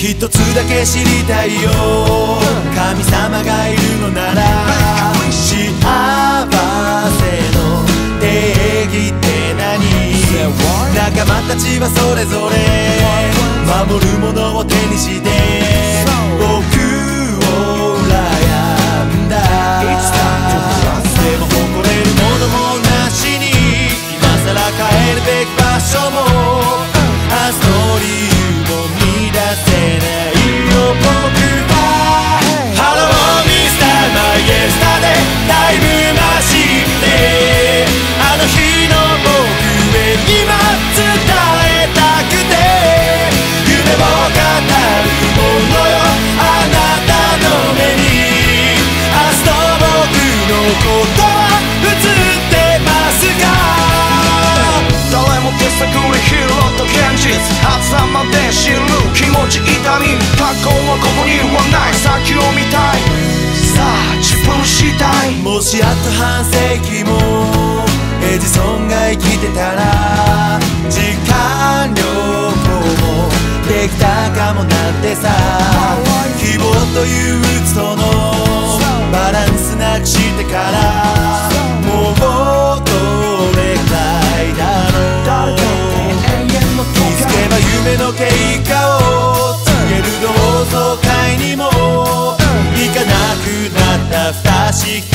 一つだけ知りたいよ、神様がいるのなら幸せの定義って何？仲間たちはそれぞれ守るものを手にして僕を羨んだ。でも誇れるものもなしに今さら帰るべき場所も明日の理由も見出せないよ。僕は Hello Mr. My Yesterday タイムマシンであの日の僕へ今伝えたくて夢を語るものよ、あなたの目に明日の僕のことは映ってますか？ 誰も手探り拾った現実、朝まで知る気持ち痛み、過去はここにはない、先を見たい、さあ自分したい。 もしあと半世紀もエジソンが生きてたら時間旅行もできたかもなんてさ、希望という鬱とのバランスなくしてからもう戻れないだろう。見つけば夢の経過を告げる同窓会にも行かなくなった不確か